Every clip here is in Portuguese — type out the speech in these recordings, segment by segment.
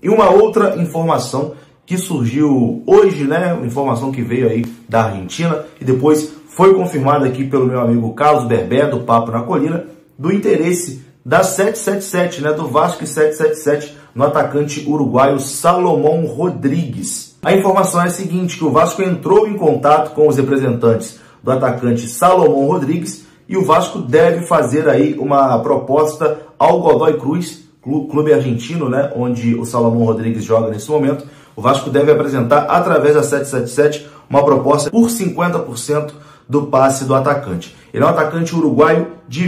E uma outra informação que surgiu hoje, né? Informação que veio aí da Argentina e depois foi confirmada aqui pelo meu amigo Carlos Berbé, do Papo na Colina, do interesse da 777, né? Do Vasco 777 no atacante uruguaio Salomón Rodríguez. A informação é a seguinte, que o Vasco entrou em contato com os representantes do atacante Salomón Rodríguez e o Vasco deve fazer aí uma proposta ao Godoy Cruz, clube argentino, né, onde o Salomón Rodríguez joga nesse momento. O Vasco deve apresentar, através da 777, uma proposta por 50% do passe do atacante. Ele é um atacante uruguaio de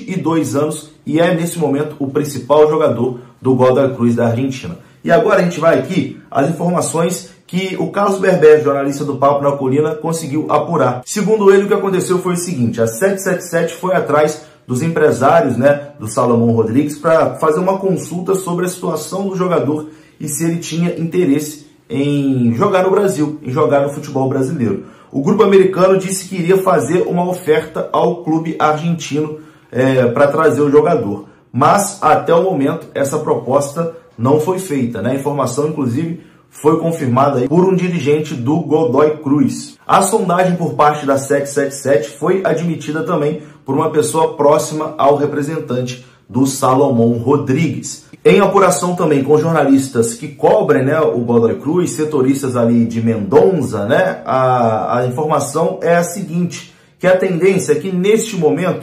22 anos e é, nesse momento, o principal jogador do Godoy Cruz da Argentina. E agora a gente vai aqui às informações que o Carlos Berbé, jornalista do Papo na Colina, conseguiu apurar. Segundo ele, o que aconteceu foi o seguinte: a 777 foi atrás dos empresários, né, do Salomón Rodríguez para fazer uma consulta sobre a situação do jogador e se ele tinha interesse em jogar no Brasil, em jogar no futebol brasileiro. O grupo americano disse que iria fazer uma oferta ao clube argentino para trazer o jogador. Mas, até o momento, essa proposta não foi feita, né? A informação, inclusive, foi confirmada por um dirigente do Godoy Cruz. A sondagem por parte da 777 foi admitida também por uma pessoa próxima ao representante do Salomón Rodríguez. Em apuração também com jornalistas que cobrem, né, o Godoy Cruz, setoristas ali de Mendonça, né, a informação é a seguinte, que a tendência é que neste momento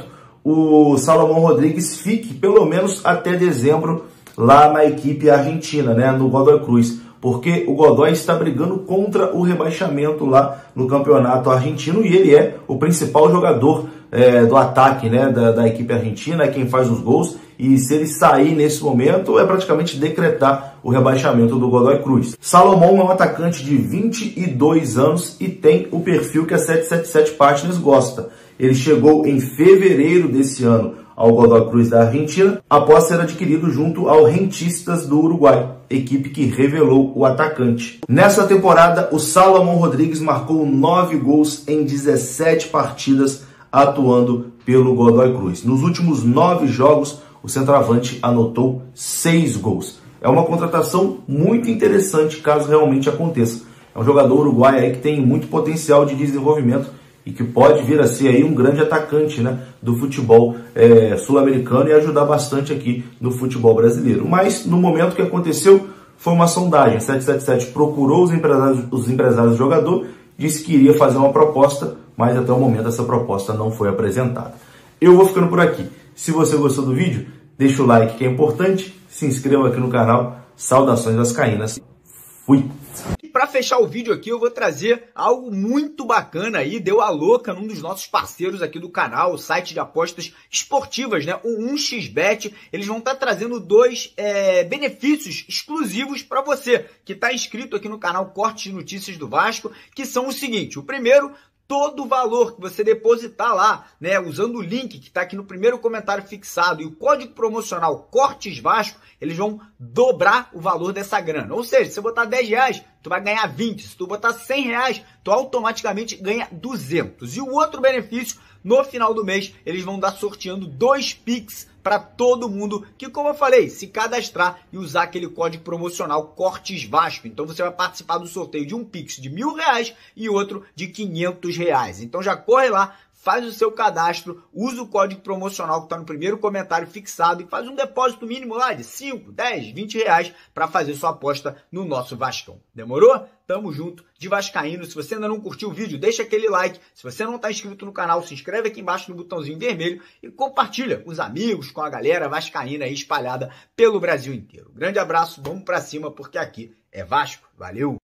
o Salomón Rodríguez fique pelo menos até dezembro lá na equipe argentina, né, no Godoy Cruz, porque o Godoy está brigando contra o rebaixamento lá no campeonato argentino e ele é o principal jogador do ataque, né, da equipe argentina, é quem faz os gols, e se ele sair nesse momento é praticamente decretar o rebaixamento do Godoy Cruz. Salomón é um atacante de 22 anos e tem o perfil que a 777 Partners gosta. Ele chegou em fevereiro desse ano ao Godoy Cruz da Argentina, após ser adquirido junto ao Rentistas do Uruguai, equipe que revelou o atacante. Nessa temporada, o Salomón Rodríguez marcou 9 gols em 17 partidas atuando pelo Godoy Cruz. Nos últimos 9 jogos, o centroavante anotou 6 gols. É uma contratação muito interessante caso realmente aconteça. É um jogador uruguaio aí que tem muito potencial de desenvolvimento e que pode vir a ser aí um grande atacante, né, do futebol sul-americano e ajudar bastante aqui no futebol brasileiro. Mas no momento que aconteceu foi uma sondagem. A 777 procurou os empresários do jogador, disse que iria fazer uma proposta, mas até o momento essa proposta não foi apresentada. Eu vou ficando por aqui. Se você gostou do vídeo, deixa o like que é importante, se inscreva aqui no canal. Saudações vascaínas. Fui! Para fechar o vídeo aqui, eu vou trazer algo muito bacana aí, deu a louca num dos nossos parceiros aqui do canal, o site de apostas esportivas, né? O 1xBet. Eles vão estar trazendo 2 benefícios exclusivos para você que está inscrito aqui no canal Cortes de Notícias do Vasco, que são o seguinte: o primeiro, todo o valor que você depositar lá, né, usando o link que está aqui no primeiro comentário fixado e o código promocional Cortes Vasco, eles vão dobrar o valor dessa grana. Ou seja, se você botar R$10, tu vai ganhar 20. Se tu botar R$100, tu automaticamente ganha 200. E o outro benefício, no final do mês, eles vão dar sorteando 2 Pix para todo mundo que, como eu falei, se cadastrar e usar aquele código promocional Cortes Vasco. Então você vai participar do sorteio de um Pix de R$1.000 e outro de R$500. Então já corre lá, faz o seu cadastro, usa o código promocional que está no primeiro comentário fixado e faz um depósito mínimo lá de 5, 10, 20 reais para fazer sua aposta no nosso Vascão. Demorou? Tamo junto de vascaíno. Se você ainda não curtiu o vídeo, deixa aquele like. Se você não está inscrito no canal, se inscreve aqui embaixo no botãozinho vermelho e compartilha com os amigos, com a galera vascaína aí espalhada pelo Brasil inteiro. Grande abraço, vamos para cima porque aqui é Vasco. Valeu!